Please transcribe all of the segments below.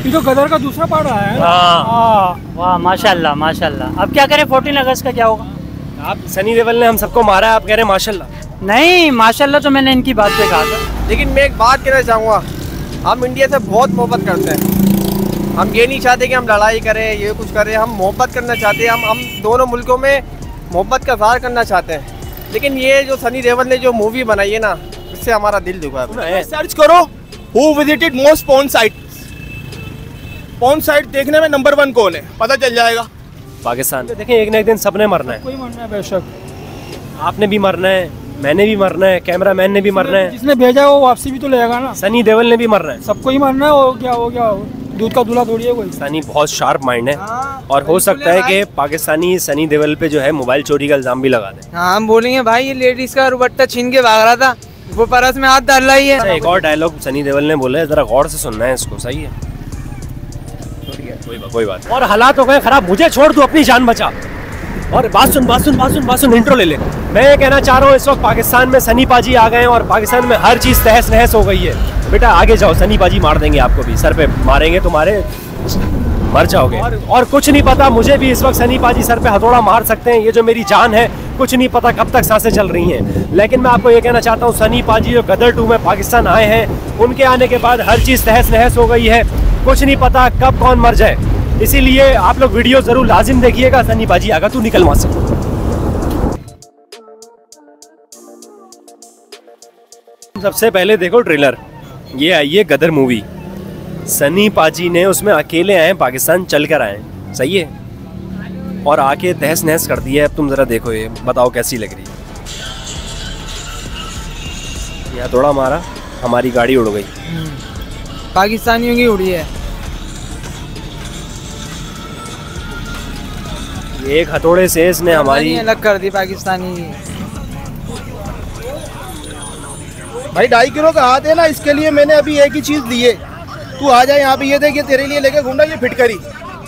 ये तो गदर का दूसरा पार्ट आया है। वाह माशाल्लाह माशाल्लाह। अब क्या करें 14 अगस्त का क्या होगा? आप सनी देओल ने हम सबको मारा है, आप कह रहे हैं माशाल्लाह। नहीं माशाल्लाह तो मैंने इनकी बात पे कहा था। लेकिन मैं एक बात कहना चाहूँगा, हम इंडिया से बहुत मोहब्बत करते हैं। हम ये नहीं चाहते कि हम लड़ाई करें, ये कुछ करें, हम मोहब्बत करना चाहते हैं। हम दोनों मुल्कों में मोहब्बत का इज़हार करना चाहते हैं। लेकिन ये जो सनी देओल ने जो मूवी बनाई है ना, इससे हमारा दिल दुखा है। सर्च करो who visited most porn site, porn site देखने में नंबर 1 कौन है, पता चल जाएगा। पाकिस्तान देखें, एक ना एक दिन सबने मरना है। कोई मरना है बेशक, आपने भी मरना है, मैंने भी मरना है, कैमरामैन ने भी मरना है, जिसने भेजा है वो वापसी भी तो लेगा ना। सनी देओल ने भी मरना है, सबको ही मरना है। वो क्या दूध का दूल्हा थोड़ी है कोई। सनी बहुत शार्प माइंड है और हो सकता है कि पाकिस्तानी सनी देओल पे जो है मोबाइल चोरी का इल्जाम भी लगा दे। हाँ, हम बोलेंगे भाई ये लेडीज का दुपट्टा छीन के भाग रहा था, वो परस में हाथ डाल रहा ही है। एक और डायलॉग सनी देओल ने बोला है, जरा गौर से सुनना है इसको, सही है? कोई बात। और हालात हो गए खराब, मुझे छोड़ दो, अपनी जान बचा। और बात सुन, इंट्रो ले ले। मैं ये कहना चाह रहा हूँ, इस वक्त पाकिस्तान में सनी पाजी आ गए हैं और पाकिस्तान में हर चीज़ तहस नहस हो गई है। बेटा आगे जाओ, सनी पाजी मार देंगे आपको भी, सर पे मारेंगे, तुम्हारे मर जाओगे। और कुछ नहीं पता, मुझे भी इस वक्त सनी पाजी सर पे हथौड़ा मार सकते हैं। ये जो मेरी जान है, कुछ नहीं पता कब तक सांसें चल रही हैं। लेकिन मैं आपको ये कहना चाहता हूँ, सनी पाजी जो गदर 2 में पाकिस्तान आए हैं, उनके आने के बाद हर चीज़ तहस नहस हो गई है। कुछ नहीं पता कब कौन मर जाए, इसीलिए आप लोग वीडियो जरूर लाजिम देखिएगा। सनी पाजी आगा, तू निकल वहां से। सबसे पहले देखो ट्रेलर, ये आई है गदर मूवी। सनी पाजी ने उसमें अकेले आए, पाकिस्तान चल कर आए, सही है, और आके तहस नहस कर दिया है। अब तुम जरा देखो, ये बताओ कैसी लग रही है। यहाँ थोड़ा मारा, हमारी गाड़ी उड़ गई, पाकिस्तानियों की उड़ी है। एक हथौड़े से इसने हमारी अलग कर दी पाकिस्तानी। भाई 2.5 किलो का हाथ है ना, इसके लिए मैंने अभी एक ही चीज दी है। तू आ जा यहाँ पे, ये देख, ये तेरे लिए लेके घूमना, ये फिटकरी।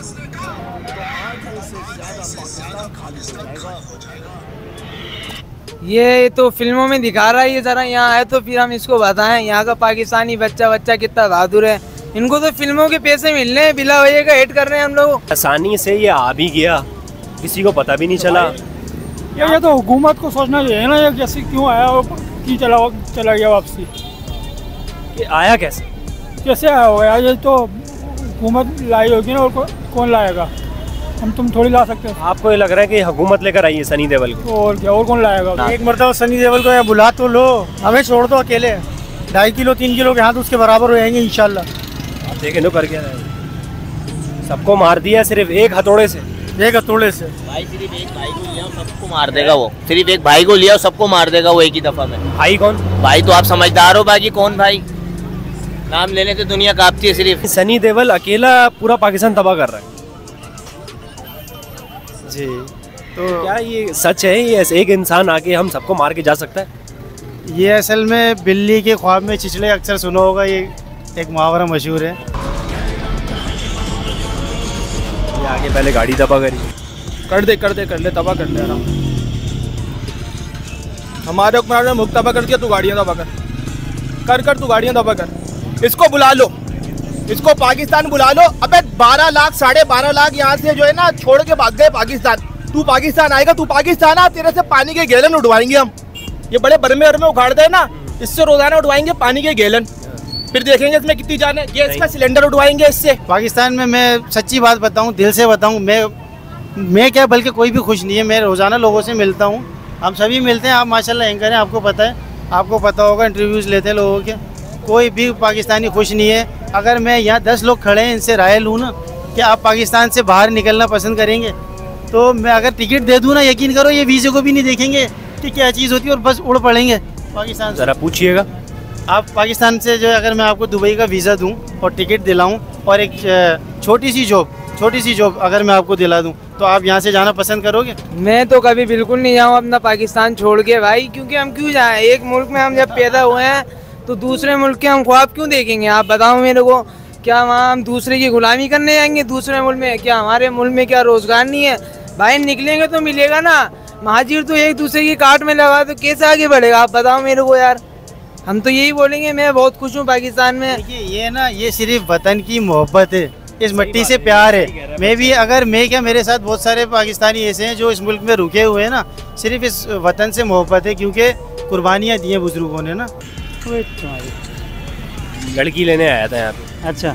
ये तो फिल्मों में दिखा रहा है, ये जरा यहाँ आए तो फिर हम इसको बताएं यहाँ का पाकिस्तानी बच्चा कितना बहादुर है। इनको तो फिल्मों के पैसे मिल रहे हैं, बिला वजह का हेट कर रहे हैं हम लोग। आसानी से ये आ भी गया, किसी को पता भी नहीं चला। ये तो हुकूमत को सोचना चाहिए ना, ये कैसे क्यों आया और क्यों चला गया वापसी। ये आया कैसे आया होगा? ये तो हुकूमत लाई होगी ना, और कौन लाएगा? हम तुम थोड़ी ला सकते हैं। आपको ये लग रहा है कि हुकूमत लेकर आई है सनी देओल को? और क्या, और कौन लाएगा? एक मरतबा सनी देओल को या बुला तो लो, हमें छोड़ दो अकेले। 2.5 किलो 3 किलो के हाथ उसके बराबर हो जाएंगे इंशाल्लाह। देखे नो कर क्या रहा है, सबको मार दिया सिर्फ एक हथौड़े से। एक हथौड़े से भाई सिर्फ एक भाई को लिया सबको मार देगा वो, सिर्फ एक भाई को लिया सबको मार देगा वो एक ही दफा में। भाई कौन? भाई तो आप समझदार हो, बाकी कौन भाई? नाम लेने से दुनिया कांपती है। सिर्फ सनी देओल अकेला पूरा पाकिस्तान तबाह कर रहा है जी। तो क्या ये सच है? ये एक इंसान आके हम सबको मार के जा सकता है? ये असल में बिल्ली के ख्वाब में चिचड़े अक्सर सुना होगा, ये एक मुहावरा मशहूर है। ये आगे पहले गाड़ी तबाह करी, कर ले तबाह कर ले आराम। हमारे हुक्मरान ने मुल्क तबाह कर दिया, तू गाड़ियाँ तबाह कर तू गाड़ियाँ तबाह कर। इसको बुला लो, इसको पाकिस्तान बुला लो। अबे 12 लाख 12.5 लाख यहाँ से जो है ना छोड़ के भाग गए पाकिस्तान। तू पाकिस्तान आएगा, तू पाकिस्तान आ, तेरे से पानी के गैलन उठवाएंगे हम। ये बड़े बर्मे उखाड़ दे ना, इससे रोजाना उठवाएंगे पानी के गैलन, फिर देखेंगे इसमें कितनी जान है। गैस का सिलेंडर उठवाएंगे इससे। पाकिस्तान में मैं सच्ची बात बताऊं, दिल से बताऊं, मैं क्या बल्कि कोई भी खुश नहीं है। मैं रोज़ाना लोगों से मिलता हूं, हम सभी मिलते हैं। आप माशाल्लाह एंकर हैं, आपको पता है, आपको पता होगा, इंटरव्यूज़ लेते हैं लोगों के। कोई भी पाकिस्तानी खुश नहीं है। अगर मैं यहाँ 10 लोग खड़े हैं, इनसे राय लूँ ना कि आप पाकिस्तान से बाहर निकलना पसंद करेंगे, तो मैं अगर टिकट दे दूँ ना, यकीन करो ये वीज़े को भी नहीं देखेंगे कि क्या चीज़ होती है और बस उड़ पड़ेंगे पाकिस्तान से। ज़रा पूछिएगा आप पाकिस्तान से जो अगर मैं आपको दुबई का वीज़ा दूं और टिकट दिलाऊं और एक छोटी सी जॉब अगर मैं आपको दिला दूं, तो आप यहाँ से जाना पसंद करोगे? मैं तो कभी बिल्कुल नहीं जाऊँ अपना पाकिस्तान छोड़ के भाई, क्योंकि हम क्यों जाएं? एक मुल्क में हम जब पैदा हुए हैं तो दूसरे मुल्क के हम ख्वाब क्यों देखेंगे? आप बताओ मेरे को, क्या वहाँ हम दूसरे की गुलामी करने जाएंगे दूसरे मुल्क में? क्या हमारे मुल्क में क्या रोजगार नहीं है? भाई निकलेंगे तो मिलेगा ना। महाजिर तो एक दूसरे की काट में लगा तो कैसे आगे बढ़ेगा? आप बताओ मेरे को यार। हम तो यही बोलेंगे, मैं बहुत खुश हूँ पाकिस्तान में। देखिए ये ना, ये सिर्फ वतन की मोहब्बत है, इस मिट्टी से प्यार है। मैं भी अगर मैं क्या, मेरे साथ बहुत सारे पाकिस्तानी ऐसे हैं जो इस मुल्क में रुके हुए हैं ना, सिर्फ इस वतन से मोहब्बत है, क्योंकि कुर्बानियाँ दी हैं बुजुर्गों ने ना। लड़की लेने आया था यहाँ पे। अच्छा,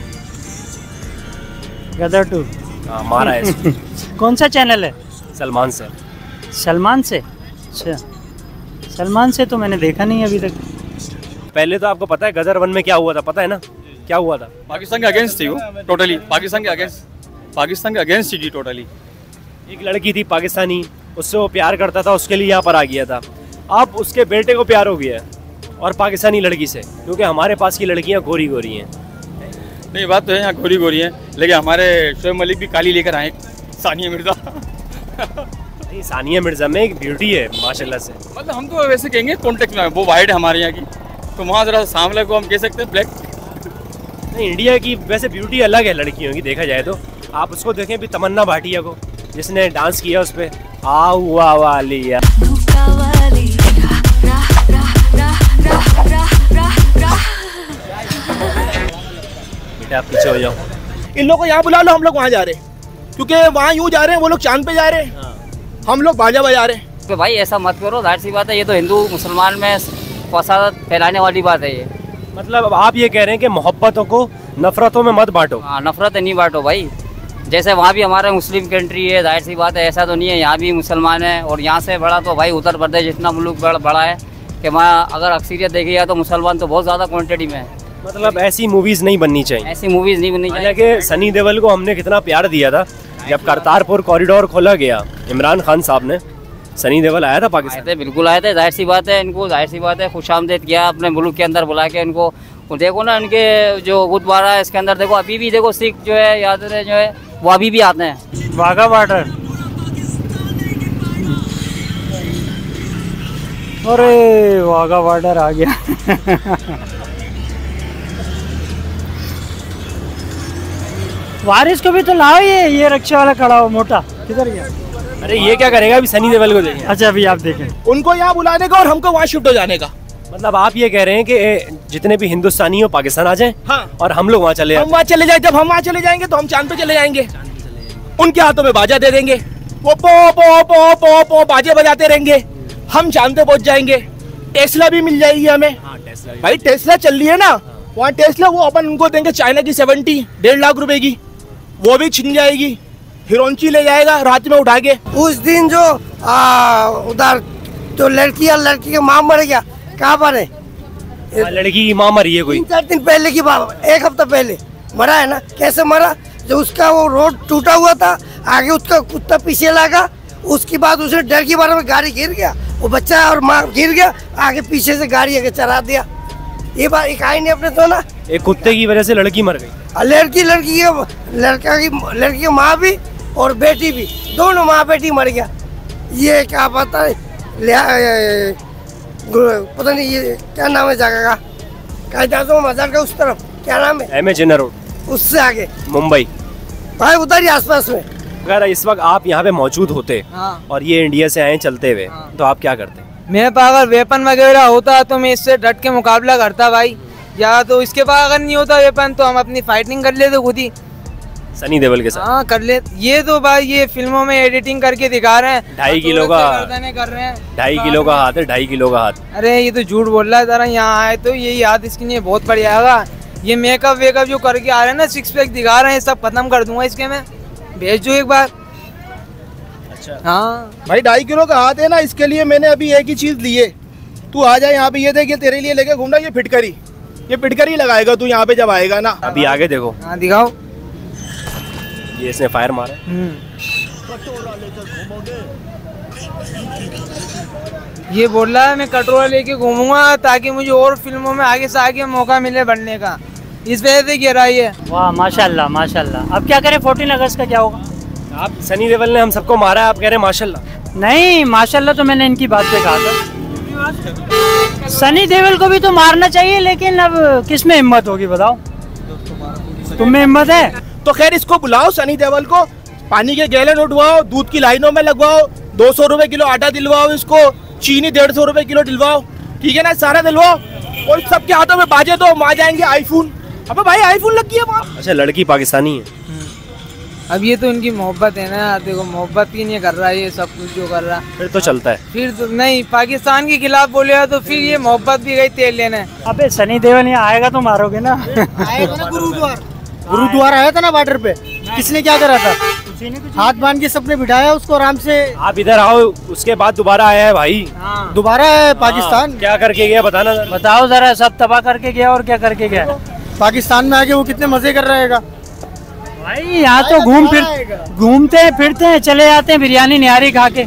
गदर 2 मारा है इसको। कौन सा चैनल है? सलमान से। सलमान से? अच्छा, सलमान से तो मैंने देखा नहीं अभी तक। पहले तो आपको पता है गदर 1 में क्या हुआ था, पता है ना क्या हुआ था? पाकिस्तान के अगेंस्ट थी वो, टोटली पाकिस्तान के अगेंस्ट थी टोटली। एक लड़की थी पाकिस्तानी, उससे वो प्यार करता था, उसके लिए यहाँ पर आ गया था। अब उसके बेटे को प्यार हो गया है और पाकिस्तानी लड़की से, क्योंकि हमारे पास की लड़कियाँ गोरी गोरी हैं। नहीं, बात तो है, यहाँ गोरी गोरी है, लेकिन हमारे शोएब मलिक भी काली लेकर आए, सानिया मिर्जा। नहीं, सानिया मिर्जा में एक ब्यूटी है माशाल्लाह से। मतलब हम तो वैसे कहेंगे कॉन्टेक्ट में, वो वाइट है हमारे यहाँ की, तो वहाँ जरा सांवले को हम कह सकते हैं ब्लैक। नहीं, इंडिया की वैसे ब्यूटी अलग है लड़कियों की, देखा जाए तो। आप उसको देखें भी, तमन्ना भाटिया को, जिसने डांस किया उस पर, आउआ वालिया। बेटा आप पीछे हो जाओ। इन लोगों को यहाँ बुला लो, हम लोग वहाँ जा रहे हैं, क्योंकि वहाँ यूँ जा रहे हैं, वो लोग चांद पे जा रहे हैं, हम लोग बाजा बजा रहे हैं। तो भाई ऐसा मत करो, जाहिर सी बात है, ये तो हिंदू मुसलमान में फसाद फैलाने वाली बात है ये। मतलब आप ये कह रहे हैं कि मोहब्बतों को नफरतों में मत बांटो? हाँ, नफरत नहीं बांटो भाई। जैसे वहाँ भी हमारा मुस्लिम कंट्री है, जाहिर सी बात है, ऐसा तो नहीं है, यहाँ भी मुसलमान है, और यहाँ से बड़ा तो भाई उत्तर प्रदेश इतना मुल्क बड़ा है कि वहाँ अगर अक्सरियत देखी जाए तो मुसलमान तो बहुत ज़्यादा क्वान्टिटी में है। मतलब ऐसी मूवीज़ नहीं बननी चाहिए? ऐसी मूवीज़ नहीं बननी चाहिए। हालांकि सनी देओल को हमने कितना प्यार दिया था जब करतारपुर कॉरिडोर खोला गया, इमरान खान साहब ने, सनी देओल आया था पाकिस्तान? आए थे, बिल्कुल आए थे। जाहिर सी बात है, इनको जाहिर सी बात है खुशामदीद किया अपने मुल्क के अंदर बुला के इनको। देखो ना इनके जो गुरुद्वारा है इसके अंदर, देखो अभी भी देखो सिख जो है यात्रा जो है वो अभी भी आते हैं। वाघा बॉर्डर, अरे वाघा बॉर्डर आ गया। वारिस को भी तो लाओ, ये रिक्शा वाला खड़ा हो मोटा, किधर गया? अरे ये क्या करेगा अभी सनी देओल को देखें। अच्छा अभी आप देखें, उनको यहाँ बुलाने का और हमको वहाँ शिफ्ट हो जाने का। मतलब आप ये कह रहे हैं कि जितने भी हिंदुस्तानी हो पाकिस्तान आ जाएं, हाँ, और हम लोग वहाँ चले, हम वहाँ चले जाए। जब हम वहाँ चले जाएंगे तो हम चांद पे चले जाएंगे, उनके हाथों में बाजा दे देंगे, वो पो पो पो पो पो बाजे बजाते रहेंगे, हम चांद पे पहुँच जाएंगे। टेस्ला भी मिल जाएगी हमें। भाई टेस्ला चल रही है ना वहाँ, टेस्ला वो अपन उनको देंगे चाइना की 1.5 लाख रुपए की, वो भी छिन जाएगी। हिरोंची ले जाएगा रात में उठा के। उस दिन जो उधर तो लड़की के माँ मर गया, कहाँ पर है? लड़की की माँ मरी है कोई 3-4 दिन पहले की बात, 1 हफ्ता पहले मरा है ना। कैसे मरा? जो उसका वो रोड टूटा हुआ था, आगे उसका कुत्ता पीछे लगा, उसके बाद उसने डर की बार में गाड़ी गिर गया, वो बच्चा और माँ गिर गया, आगे पीछे से गाड़ी आगे चला दिया। ये बात एक आई नहीं अपने तो ना, एक कुत्ते की वजह से लड़की मर गई। लड़की की माँ भी और बेटी भी, दोनों माँ बेटी मर गया। ये क्या पता है, पता नहीं ये क्या नाम है जगह का, कायदा मजार का उस तरफ क्या नाम है? एम ए जिन्ना रोड, उससे आगे मुंबई भाई, उधर ही आसपास में। अगर इस वक्त आप यहाँ पे मौजूद होते और ये इंडिया से आए चलते हुए, तो आप क्या करते? मेरे पास अगर वेपन वगैरह होता तो मैं इससे डट के मुकाबला करता भाई, या तो इसके पास अगर नहीं होता वेपन तो हम अपनी फाइटिंग कर लेते खुद ही सनी देओल के साथ। हाँ कर ले। ये तो भाई ये फिल्मों में एडिटिंग करके दिखा रहे हैं, 2.5 किलो का कर रहे हैं, 2.5 किलो का हाथ है, 2.5 किलो का हाथ। अरे ये तो झूठ बोल रहा है जरा, यहाँ आए तो यही हाथ इसके लिए बहुत बढ़िया होगा। ये मेकअप वेकअप जो करके आ रहे हैं ना, 6 पैक दिखा रहे हैं, सब खत्म कर दूंगा इसके में, भेज दो एक बार। अच्छा हाँ भाई 2.5 किलो का हाथ है ना, इसके लिए मैंने अभी एक ही चीज ली है। तू आ जाए यहाँ पे, ये देख, ये तेरे लिए लेके घूम रहा है, ये फिटकरी लगाएगा तू यहाँ पे जब आएगा ना। अभी आगे देखो। हाँ दिखाओ। ये इसने फायर मारा। ये बोल रहा है मैं कटोरा लेके घूमूंगा ताकि मुझे और फिल्मों में आगे से आगे मौका मिले बढ़ने का, इस वजह से कह रहा है ये। वाह माशाल्लाह माशाल्लाह। अब क्या करें 14 अगस्त का क्या होगा? आप सनी देओल ने हम सबको मारा है, आप कह रहे हैं माशाल्लाह? नहीं माशाल्लाह तो मैंने इनकी बात पे कहा था। सनी देओल को भी तो मारना चाहिए, लेकिन अब किस में हिम्मत होगी बताओ? तुम में हिम्मत है तो खैर इसको बुलाओ सनी देओल को, पानी के गैलन उठवाओ, दूध की लाइनों में लगवाओ, 200 रुपए किलो आटा दिलवाओ, इसको चीनी 150 रुपए किलो दिलवाओ, ठीक है ना? सारा दिलवाओ, और सबके हाथों में बाजे तो वहाँ जाएंगे आईफोन। अबे भाई आईफोन लग गई है वहाँ। अच्छा लड़की पाकिस्तानी है। अब ये तो इनकी मोहब्बत है ना, देखो मोहब्बत की नहीं कर रहा है ये सब कुछ जो कर रहा है। फिर तो चलता है। फिर तो नहीं, पाकिस्तान के खिलाफ बोलेगा तो फिर ये मोहब्बत भी गई तेल लेने। अबे सनी देओल यहाँ आएगा तो मारोगे ना। आएगा ना गुरुद्वारा आया था ना बॉर्डर पे, किसने क्या करा था? हाथ बांध के सबने बिठाया उसको आराम से। आप इधर आओ, उसके बाद दोबारा आया है भाई। दोबारा है पाकिस्तान। क्या करके गया बताना, बताओ जरा। सब तबाह करके गया और क्या करके गया? पाकिस्तान में आके वो कितने मजे कर रहेगा भाई। यहाँ तो घूमते फिरते हैं, चले जाते हैं बिरयानी निहारी खा के।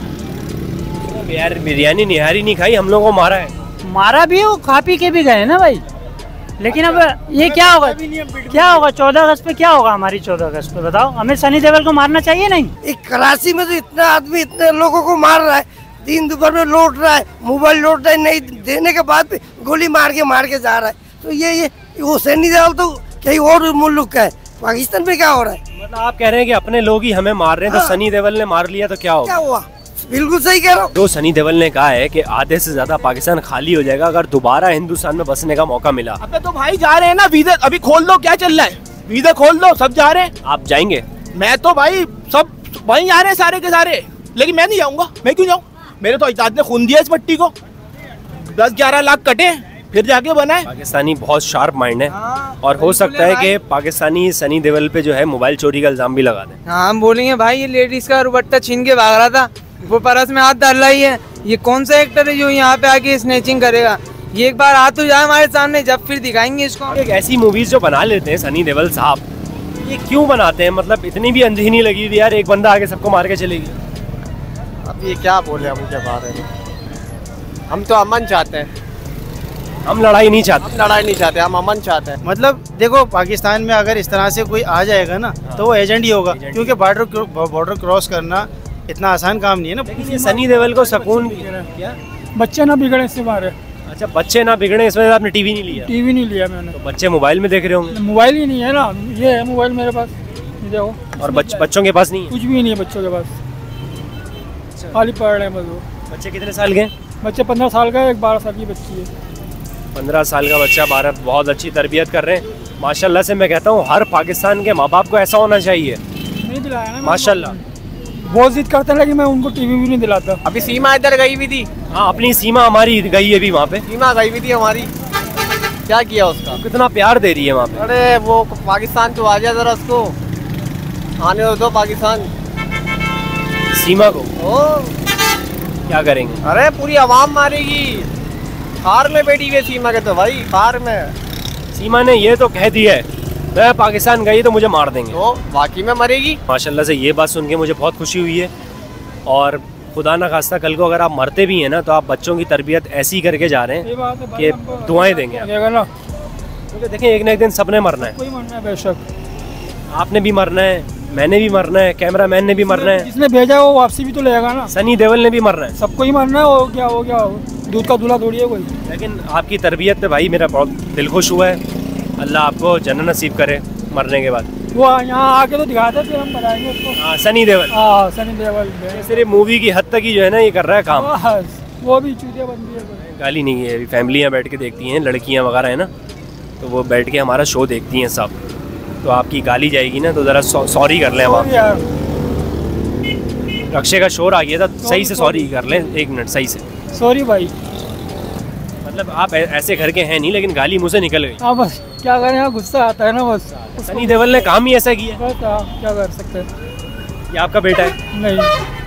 यार बिरयानी निहारी नहीं खाई, हम लोगों को मारा है। मारा भी हो, खा पी के भी गए ना भाई। लेकिन अब ये क्या होगा? क्या होगा 14 अगस्त पे? क्या होगा हमारी 14 अगस्त पे? बताओ। हमें सनी देओल को मारना चाहिए नहीं? एक कराची में तो इतना आदमी इतने लोगों को मार रहा है, दिन दोपहर में लौट रहा है, मोबाइल लौट रहा है, नहीं देने के बाद भी गोली मार के जा रहा है। तो ये वो सनी देओल तो कहीं और मुल्क का है, पाकिस्तान में क्या हो रहा है? मतलब आप कह रहे हैं कि अपने लोग ही हमें मार रहे हैं। तो सनी देओल ने मार लिया तो क्या होगा? क्या हुआ? बिल्कुल सही कह रहा हूँ। जो सनी देओल ने कहा है कि आधे से ज्यादा पाकिस्तान खाली हो जाएगा अगर दोबारा हिंदुस्तान में बसने का मौका मिला। अबे तो भाई जा रहे हैं ना, वीजा अभी खोल दो, क्या चल रहा है? वीजा खोल दो, सब जा रहे हैं। आप जाएंगे? मैं तो भाई सब वहीं जा रहे हैं सारे के सारे, लेकिन मैं नहीं जाऊंगा। मैं क्यों जाऊँ? मेरे तो इजाजत ने खून दिया इस पट्टी को। 10-11 लाख कटे फिर जाके बनाए। पाकिस्तानी बहुत शार्प माइंड है और हो सकता है कि पाकिस्तानी सनी देओल पे जो है मोबाइल चोरी का इल्जाम भी लगा दे। हाँ हम बोलेंगे भाई ये लेडीज का दुपट्टा छीन के भाग रहा था, वो परस में हाथ डाल रही है। ये कौन सा एक्टर है जो यहाँ पे आके स्नैचिंग करेगा? ये एक बार आ तो जाए हमारे सामने, जब फिर दिखाएंगे इसको। एक ऐसी मूवीज जो बना लेते हैं सनी देओल साहब, ये क्यों बनाते हैं? मतलब इतनी भी अंधी नहीं लगी थी यार, एक बंदा आके सबको मार के चलेगी। अब ये क्या बोले हम उनके बारे में? हम तो अमन चाहते हैं, हम लड़ाई नहीं चाहते। हम लड़ाई नहीं चाहते, हम अमन चाहते हैं। मतलब देखो पाकिस्तान में अगर इस तरह से कोई आ जाएगा ना तो वो एजेंट ही होगा, क्योंकि बॉर्डर क्रॉस करना इतना आसान काम नहीं है ना। लेकिन ये सनी देओल को सुकून क्या? बच्चे ना बिगड़े इससे मारे। अच्छा बच्चे ना बिगड़े इस वजह से आपने टीवी नहीं लिया? टीवी नहीं लिया मैंने। तो बच्चे मोबाइल में देख रहे होंगे। मोबाइल ही नहीं है ना, ये है मोबाइल मेरे पास, ये देखो। और बच्चों के पास नहीं है? कुछ भी नहीं है बच्चों के पास, खाली पढ़ रहे हैं बस वो। बच्चे कितने साल के? बच्चे 15 साल का है, एक 12 साल की बच्ची है। 15 साल का बच्चा, 12, बहुत अच्छी तरबियत कर रहे हैं माशाल्लाह से। मैं कहता हूँ हर पाकिस्तान के माँ बाप को ऐसा होना चाहिए। नहीं दिलाया ना माशाल्लाह। बहुत जिद करते हैं लेकिन मैं उनको टीवी भी नहीं दिलाता। अभी सीमा इधर गई भी थी। हाँ अपनी सीमा हमारी गई है भी वहाँ पे। सीमा गई भी थी हमारी, क्या किया उसका? कितना प्यार दे रही है वहाँ पे। अरे वो पाकिस्तान तो आ गया, जरा उसको आने दो पाकिस्तान। सीमा को ओ क्या करेंगे? अरे पूरी आवाम मारेगी। कार में बैठी हुई सीमा के, तो भाई कार में। सीमा ने ये तो कह दिया है मैं पाकिस्तान गई तो मुझे मार देंगे। तो वाकई में मरेगी। माशाल्लाह से ये बात सुन के मुझे बहुत खुशी हुई है। और खुदा ना खास्ता कल को अगर आप मरते भी हैं ना तो आप बच्चों की तरबियत ऐसी करके जा रहे हैं कि दुआएं देंगे क्योंकि देखें एक ना एक दिन सबने मरना है। कोई मरना है बेशक, आपने भी मरना है, मैंने भी मरना है, कैमरामैन ने भी मरना है, जिसने भेजा वो वापसी भी तो लेगा ना। सनी देओल ने भी मरना है, सबको ही मरना है। हो गया दूध का दूल्हा थोड़ी है कोई। लेकिन आपकी तरबियत पे भाई मेरा बहुत दिल खुश हुआ है। अल्लाह आपको जन्नत नसीब करे मरने के बाद। वो यहाँ आके तो दिखाते फिर हम बताएंगे उसको। हाँ सनी देओल। हाँ सनी देओल सिर्फ मूवी की हद तक ही जो है ना ये कर रहा है काम। वो भी चूतिया बन गई है। गाली नहीं है, अभी फैमिलियाँ बैठ के देखती हैं, लड़कियाँ वगैरह है ना, तो वो बैठ के हमारा शो देखती हैं सब। तो आपकी गाली जाएगी ना तो ज़रा सॉरी कर लें। अब आप रक्षे का शोर आ गया था, सही से सॉरी कर लें, 1 मिनट सही से। सॉरी भाई। मतलब आप ऐसे घर के हैं नहीं लेकिन गाली मुँह से निकल गई। हाँ बस क्या करें, यहाँ गुस्सा आता है ना बस। सनी देओल ने काम ही ऐसा किया। क्या कर सकते हैं। ये आपका बेटा है? नहीं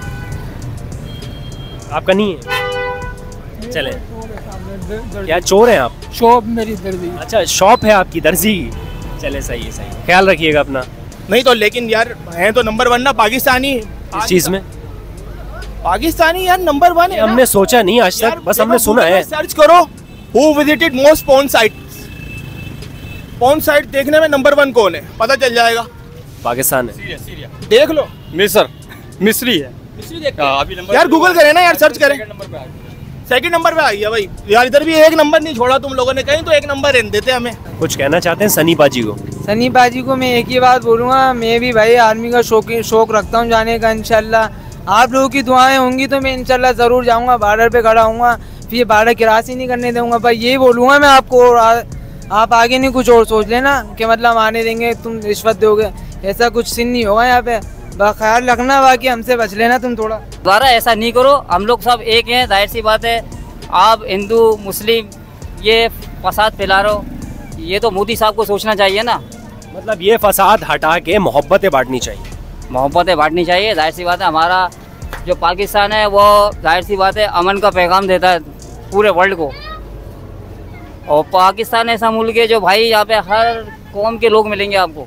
आपका नहीं है। चले क्या चोर हैं आप? शॉप मेरी दर्जी। अच्छा शॉप है आपकी दर्जी की। चले सही है, सही, ख्याल रखिएगा अपना। नहीं तो लेकिन यार हैं तो नंबर 1 ना पाकिस्तानी। इस चीज़ में पाकिस्तानी यार नंबर 1 है। हमने सोचा नहीं आज तक, बस हमने सुना है। सर्च करो who visited most porn site, porn site देखने में नंबर 1 कौन है पता चल जाएगा। पाकिस्तान है। सीरिया देख लो। मिस्री है। अभी यार गूगल करें ना यार, सर्च करें। सेकंड नंबर पे आ गया भाई यार। इधर भी 1 नंबर नहीं छोड़ा तुम लोगों ने, कहीं तो 1 नंबर रहने देते हमें। कुछ कहना चाहते हैं सनी पाजी को? सनी पाजी को मैं एक ही बात बोलूँगा, मैं भी भाई आर्मी का शौक रखता हूँ जाने का। इंशाल्लाह आप लोगों की दुआएं होंगी तो मैं इंशाल्लाह ज़रूर जाऊँगा, बॉर्डर पे खड़ा हूँगा। फिर ये बॉर्डर क्रॉस ही नहीं करने दूंगा भाई, यही बोलूँगा मैं आपको। और आप आगे नहीं कुछ और सोच लेना कि मतलब आने देंगे, तुम रिश्वत दोगे, ऐसा कुछ सीन नहीं होगा यहाँ पे। ख्याल रखना, बाकी हमसे बच लेना तुम थोड़ा। दोबारा ऐसा नहीं करो, हम लोग सब एक हैं, जाहिर सी बात है। आप हिंदू मुस्लिम ये फसाद फैला रहे हो, ये तो मोदी साहब को सोचना चाहिए ना। मतलब ये फसाद हटा के मोहब्बतें बांटनी चाहिए, मोहब्बतें बांटनी चाहिए। जाहिर सी बात है, हमारा जो पाकिस्तान है वो जाहिर सी बात है अमन का पैगाम देता है पूरे वर्ल्ड को। और पाकिस्तान ऐसा मुल्क है जो भाई यहाँ पे हर कौम के लोग मिलेंगे आपको।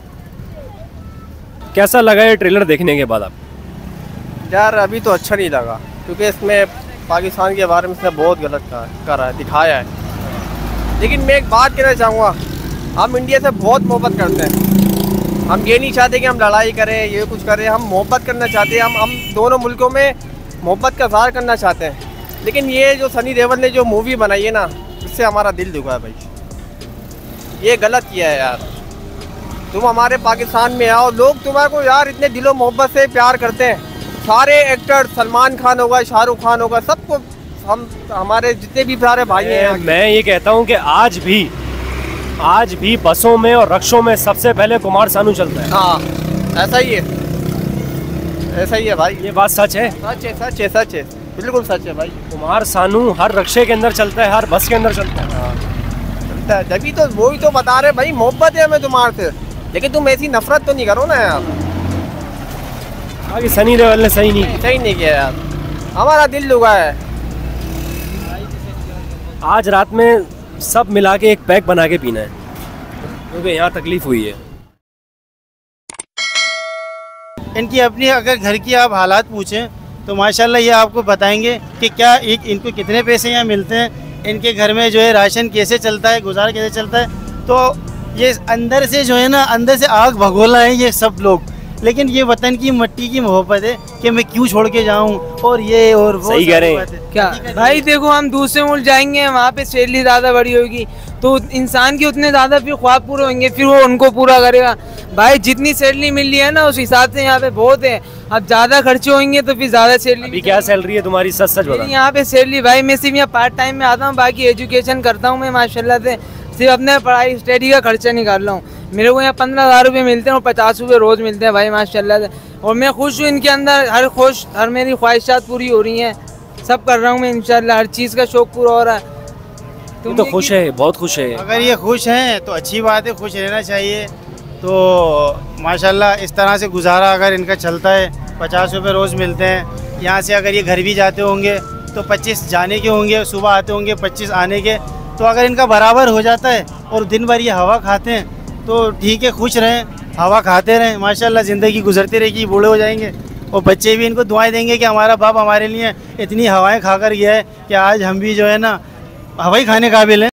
कैसा लगा ये ट्रेलर देखने के बाद आप? यार अभी तो अच्छा नहीं लगा, क्योंकि इसमें पाकिस्तान के बारे में इसने बहुत गलत करा है, दिखाया है। लेकिन मैं एक बात कहना चाहूँगा, हम इंडिया से बहुत मोहब्बत करते हैं। हम ये नहीं चाहते कि हम लड़ाई करें, ये कुछ करें, हम मोहब्बत करना चाहते हैं। हम दोनों मुल्कों में मोहब्बत का इज़हार करना चाहते हैं। लेकिन ये जो सनी देओल ने जो मूवी बनाई है ना, इससे हमारा दिल दुखा है भाई। ये गलत किया है यार। तुम हमारे पाकिस्तान में आओ, लोग तुम्हारे को यार इतने दिलो मोहब्बत से प्यार करते हैं। सारे एक्टर, सलमान खान होगा, शाहरुख खान होगा, सबको हम हमारे जितने भी सारे भाई हैं। मैं ये कहता हूँ कि आज भी बसों में और रक्षों में सबसे पहले कुमार सानू चलता है। हाँ, ऐसा ही है, ऐसा ही है भाई। ये बात सच है, सच है, सच है, सच है, बिल्कुल सच है भाई। कुमार सानू हर रक्षे के अंदर चलता है, हर बस के अंदर चलता है। हाँ, चलता है, तभी तो वही तो बता रहे भाई, मोहब्बत है हमें तुम्हारे से, लेकिन तुम ऐसी नफरत तो नहीं करो ना यार। आगे सनी देओल ने सही नहीं किया यार, हमारा दिल दुखा है। आज रात में सब मिला के एक पैक बना के पीना है, क्योंकि यहाँ तकलीफ हुई है। इनकी अपनी अगर घर की आप हालात पूछें तो माशाल्लाह ये आपको बताएंगे कि क्या इनको कितने पैसे यहाँ मिलते हैं, इनके घर में जो है राशन कैसे चलता है, गुजारा कैसे चलता है। तो ये अंदर से जो है ना, अंदर से आग भगोला है ये सब लोग। लेकिन ये वतन की मट्टी की मोहब्बत है कि मैं क्यों छोड़ के जाऊं, और ये और वो। सही कह रहे हैं क्या भाई, देखो हम दूसरे मुल्क जाएंगे, वहाँ पे सैलरी ज़्यादा बड़ी होगी, तो इंसान के उतने ज़्यादा फिर ख्वाब पूरे होंगे, फिर वो उनको पूरा करेगा। भाई जितनी सैलरी मिल रही है ना, उस हिसाब से यहाँ पे बहुत है। अब ज़्यादा खर्चे होंगे तो फिर ज़्यादा सैलरी। अभी क्या सैलरी है तुम्हारी, सच बता। यहाँ पे सैलरी भाई, मैं सिर्फ यहाँ पार्ट टाइम में आता हूँ, बाकी एजुकेशन करता हूँ मैं माशाल्लाह से, सिर्फ अपने पढ़ाई स्टडी का खर्चा निकाल रहा हूँ। मेरे को यहाँ 15,000 रुपये मिलते हैं और 50 रुपये रोज़ मिलते हैं भाई माशाल्लाह से। और मैं खुश हूँ इनके अंदर, हर मेरी ख्वाहिशात पूरी हो रही हैं, सब कर रहा हूँ मैं इंशाल्लाह, हर चीज़ का शौक़ पूरा हो रहा है। तुम तो खुश है, बहुत खुश है। अगर ये खुश हैं तो अच्छी बात है, खुश रहना चाहिए। तो माशाल्लाह इस तरह से गुजारा अगर इनका चलता है, 50 रुपये रोज़ मिलते हैं। यहाँ से अगर ये घर भी जाते होंगे तो 25 जाने के होंगे, सुबह आते होंगे 25 आने के। तो अगर इनका बराबर हो जाता है और दिन भर ये हवा खाते हैं तो ठीक है, खुश रहें, हवा खाते रहें, माशाल्लाह ज़िंदगी गुजरती रहेगी, बूढ़े हो जाएंगे। और बच्चे भी इनको दुआएं देंगे कि हमारा बाप हमारे लिए इतनी हवाएं खाकर गया है कि आज हम भी जो है ना हवाई खाने काबिल हैं।